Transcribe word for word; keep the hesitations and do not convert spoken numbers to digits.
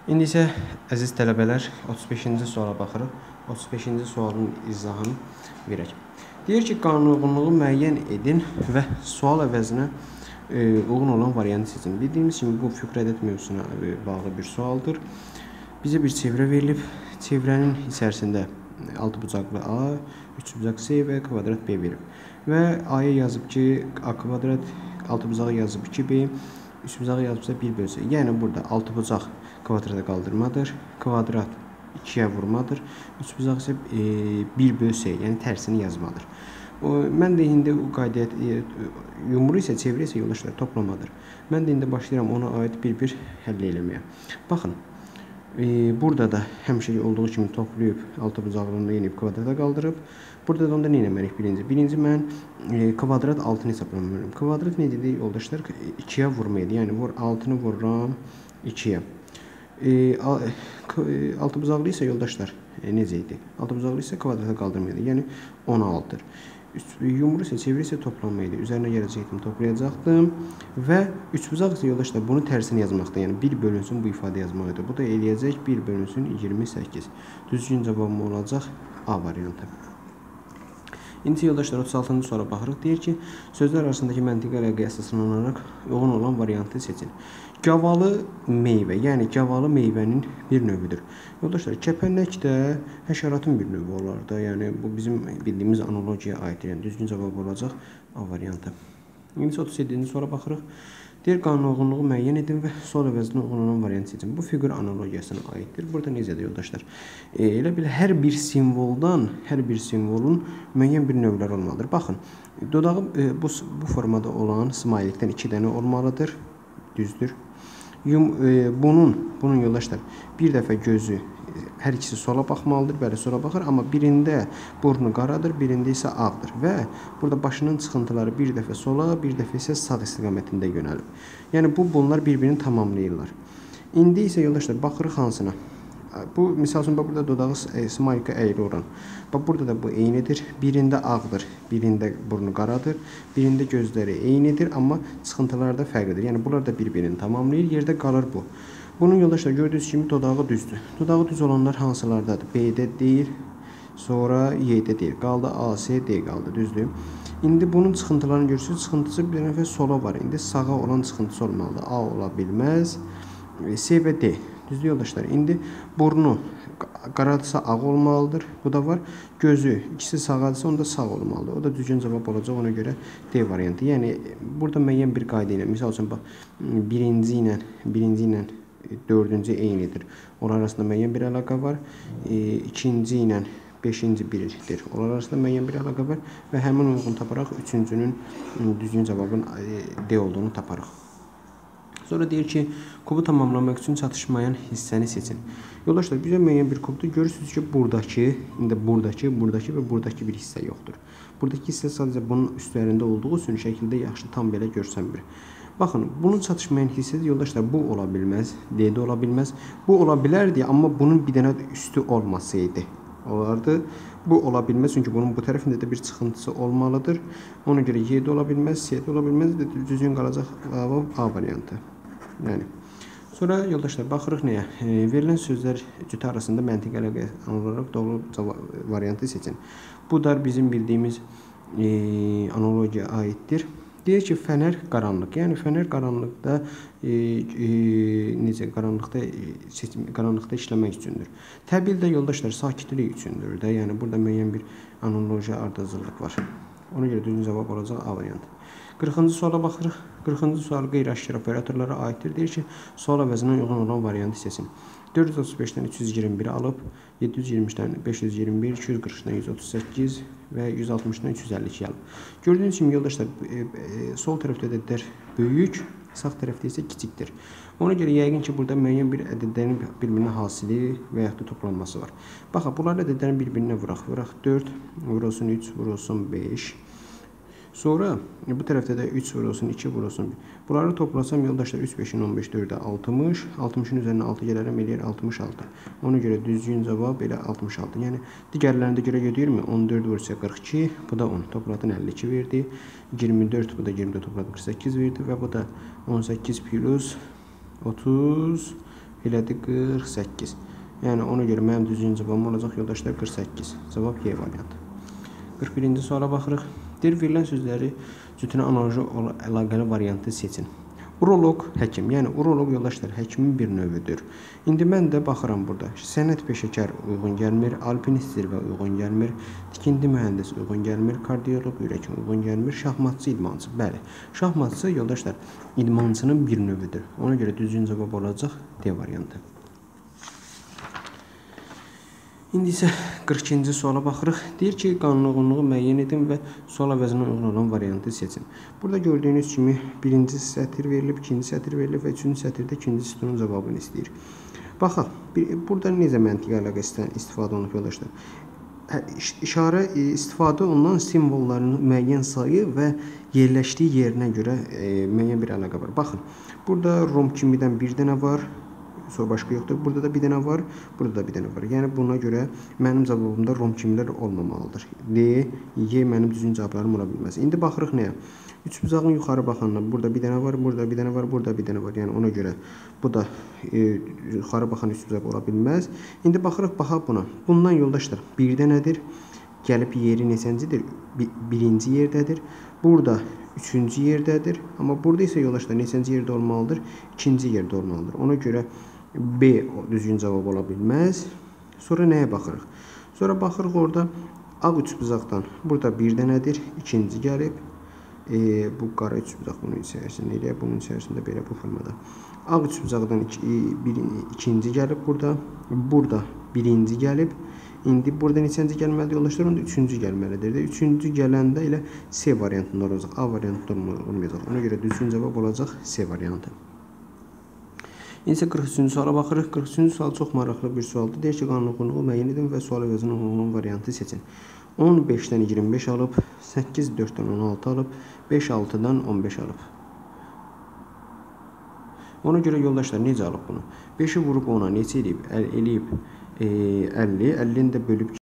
İndi isə əziz tələbələr, otuz beşinci suala baxırıq. otuz beşinci sualın izahını verək. Deyir ki, qanunluğu müəyyən edin və sual əvəzinə e, uyğun olan variantı seçin. Bildiyimiz kimi bu füqrədət mövzusuna e, bağlı bir sualdır. Bizə bir çevrə verilib. Çevrənin içərisində altı bucaqlı A, üç bucaq C və kvadrat B verib. Və A-ya yazıb ki, A kvadrat, altı bucağı yazıb iki B, üç bucağı yazıbsa bir bölsə. Yəni burada altı bucaq kvadrata qaldırmadır, kvadrat ikiyə vurmadır, üç bucaq isə e, bir bölsə, yəni tərsini yazmadır. O, mən də indi o qaydaya, e, yumru isə, çevrə isə yoldaşlar toplamadır. Mən də indi başlayıram ona aid bir-bir həll eləməyə. Baxın, e, burada da həmişə olduğu kimi toplayıb, altı bucaqlığını yenib kvadrata qaldırıb. Burada da onda nə eləməliyik birinci? Birinci mən e, kvadrat altını hesablamalıyım. Kvadrat necədir yoldaşlar? ikiyə vurmaydı. Yəni vur altını vururam ikiyə. E, altı bucaqlı isə yoldaşlar e, necə idi? altı bucaqlı isə kvadrata qaldırmaydı. Yəni on altıdır. Yumru isə çeviri isə toplanma idi. Üzərinə gələcəkdim, toplayacaqdım. Və üç bucaq isə yoldaşlar bunu tərsini yazmaqda. Yəni bir bölünsün bu ifadə yazmaq idi. Bu da eləyəcək bir bölünsün iyirmi səkkiz. Düzgün cavabım olacaq A variantı. İndi yoldaşlar otuz altıncı suala baxırıq. Deyir ki, sözlər arasındakı məntiqi əlaqəyə əsaslanaraq uyğun olan variantı seçin. Gavalı meyvə, yəni gavalı meyvənin bir növüdür. Yoldaşlar, kəpənək də həşəratın bir növü olar da. Yəni bu bizim bildiyimiz analogiyaya aiddir. Yəni düzgün cavab olacaq A variantı. İndi otuz yeddinci suala baxırıq. Deyir, qanunluğu müəyyən edin və sual əvəzinə uyğun olan variant seçin. Bu fiqur analogiyasına aiddir. Burada necədir yoldaşlar? E, elə bil hər bir simvoldan, hər bir simvolun müəyyən bir növləri olmalıdır. Baxın, dodağı e, bu, bu formada olan smaylikdən iki dənə olmalıdır. Düzdür. Yum, e, bunun, bunun yoldaşlar bir dəfə gözü, hər ikisi sola baxmalıdır, bəli sola baxır, amma birində burnu qaradır, birində isə ağdır və burada başının çıxıntıları bir dəfə sola, bir dəfə isə sağ istiqamətində yönəlib. Yəni bu bunlar bir-birini tamamlayırlar. İndi isə yoldaşlar baxırıq hansına? Bu misal üçün burada dodağı e, smayka əyri oran. Bax burada da bu eynidir. Birində ağdır, birində burnu qaradır, birində gözləri eynidir, amma çıxıntıları da fərqlidir. Yəni bunlar da bir-birini tamamlayır, yerdə qalır bu. Bunun yoldaşlar gördüyünüz kimi dodağı düzdür. Dodağı düz olanlar hansılardadır? B-də deyil, sonra Y-də deyil. Qaldı A, C, D qaldı, düzdür. İndi bunun çıxıntılarını görürsünüz. Çıxıntısı bir nəfər sola var. İndi sağa olan çıxıntısı olmalıdır. A ola bilməz. C və D. Düzdür yoldaşlar. İndi burnu qaradırsa ağ olmalıdır. Bu da var. Gözü ikisi sağadırsa onda sağ olmalıdır. O da düzgün cavab olacaq. Ona görə D variantı. Yəni burada müəyyən bir qayda ilə, misal üçün bax, birinci ilə, birinci ilə dördüncü eynidir. Onlar arasında müəyyən bir əlaqə var. E, ikinci ilə beşinci birdir. Onlar arasında müəyyən bir əlaqə var və həmin uyğun taparaq üçüncünün düzgün cavabın D olduğunu taparıq. Sonra deyir ki, kubu tamamlamaq üçün çatışmayan hissəni seçin. Yoldaşlar, bizə müəyyən bir kubdur. Görürsünüz ki, buradakı, indi buradakı, buradakı və buradakı bir hissə yoxdur. Buradakı hissə sadəcə bunun üstlərində olduğu üçün şəkildə yaxşı tam belə görsənmir. Baxın, bunun çatışmayan hissəsi yoldaşlar bu ola bilməz, D-də ola bilməz. Bu ola bilərdi, amma bunun bir dənə üstü olmasaydı olardı. Bu ola bilməz, çünki bunun bu tərəfində də bir çıxıntısı olmalıdır. Ona görə Y-də ola bilməz, C-də ola bilməz və düzgün qalacaq A variantı. Yəni, sonra yoldaşlar baxırıq nəyə? E, verilən sözlər cütə arasında məntiq əlaqə olaraq doğru variantı seçin. Bu da bizim bildiyimiz e, analogiya aiddir. Deyir ki, fənər qaranlıq. Yəni fənər qaranlıqda e, e, necə qaranlıqda e, seçim, qaranlıqda işləmək üçündür. Təbil də yoldaşlar sakitlik üçündür də. Yəni burada müəyyən bir analogiya ardıcıllıq var. Ona görə düzgün cavab olacaq A variantı. qırxıncı suala baxırıq. qırxıncı sual qeyri-aşkar operatorlara aiddir. Deyir ki, sual əvəzinə uyğun olan variantı seçin. dörd yüz otuz beşdən üç yüz iyirmi biri alıb, yeddi yüz iyirmi üçdən beş yüz iyirmi bir, iki yüz qırxdan yüz otuz səkkiz və yüz altmışdan üç yüz əlli iki alıb. Gördüyünüz kimi yoldaşlar, e, e, sol tərəfdə ədədlər böyük, sağ tərəfdə isə kiçikdir. Ona görə yəqin ki, burada müəyyən bir ədədlərin bir-birinə hasili və yaxud da toplanması var. Baxın, bunların ədədlərin bir-birinə vuraq. Vuraq dörd, vurulsun üç, vurulsun beş. Sonra bu tərəfdə də üç vurulsun, iki vurulsun bir. Bunları toplasam yoldaşlar üç, beşin on beş, dördə altmış. altmışın üzərinə altı gələrəm, eləyər altmış altı. Ona görə düzgün cavab elə altmış altı. Yəni digərlərində görə gedirmi? on dörd vursa qırx iki, bu da on. Topladın əlli iki verdi. iyirmi dörd, bu da iyirmi dörd topladın qırx səkkiz verdi və bu da on səkkiz plus otuz elədi qırx səkkiz. Yəni ona görə mənim düzgün cavabım olacaq yoldaşlar qırx səkkiz. Cavab Y variantı. qırx birinci suala baxırıq. Deyir, verilən sözləri cütünə analoji əlaqəli variantı seçin. Uroloq, həkim. Yəni uroloq yoldaşlar həkimin bir növüdür. İndi mən də baxıram burada. Sənət peşəkar uyğun gəlmir, alpinist zirvə uyğun gəlmir, tikinti mühəndis uyğun gəlmir, kardioloq ürək uyğun gəlmir, şahmatçı idmançı. Bəli, şahmatçı yoldaşlar idmançının bir növüdür. Ona görə düzgün cavab olacaq D variantı. İndi isə qırx ikinci suala baxırıq. Deyir ki, qanun uyğunluğu müəyyən edin və sual əvəzinə uyğun olan variantı seçin. Burada gördüyünüz kimi birinci sətir verilib, ikinci sətir verilib və üçüncü sətirdə ikinci sütunun cavabını istəyir. Baxaq, burada necə məntiqi əlaqəsindən istifadə olunub yoldaşlar? İşarə istifadə olunan simvolların müəyyən sayı və yerləşdiyi yerinə görə müəyyən bir əlaqə var. Baxın, burada rom kimidən bir dənə var. Sonra başqa yoxdur. Burada da bir dənə var, burada da bir dənə var. Yəni buna görə mənim cavabımda rom kimilər olmamalıdır. D, Y mənim düzgün cavablarım ola bilməz. İndi baxırıq nəyə? Üçbucağın yuxarı baxandan burada bir dənə var, burada bir dənə var, burada bir dənə var. Yəni ona görə bu da e, yuxarı baxan üçbucaq ola bilməz. İndi baxırıq baxaq buna. Bundan yoldaşlar bir dənədir. Gəlib yeri neçəncidir? Birinci yerdədir. Burada üçüncü yerdədir. Amma burada isə yoldaşlar neçənci yerdə olmalıdır? İkinci yerdə olmalıdır. Ona görə B düzgün cavab ola bilməz. Sonra nəyə baxırıq? Sonra baxırıq orada ağ üçbucaqdan. Burada bir dənədir. İkinci gəlib. E, bu qara üçbucaq bunun içərisində elə, bunun içərisində belə bu formada. Ağ üçbucaqdan iki, bir, ikinci gəlib burada. Burada birinci gəlib. İndi burada neçənci gəlməlidir yoldaşlar? Onda üçüncü gəlməlidir. Üçüncü gələndə elə C variantında olacaq. A variantında olmayacaq. Ona görə düzgün cavab olacaq C variantı. İndi isə qırx üçüncü suala baxırıq. qırx üçüncü sual çox maraqlı bir sualdır. Deyir ki, qanun uyğunluğu müəyyən edin və sual əvəzinə uyğun olan variantı seçin. on beşdən iyirmi beş alıb, səkkiz dörddən on altı alıb, beş altıdan on beş alıb. Ona görə yoldaşlar necə alıb bunu? beşi vurub ona neçə eləyib? Eləyib əlli, əllini də bölüb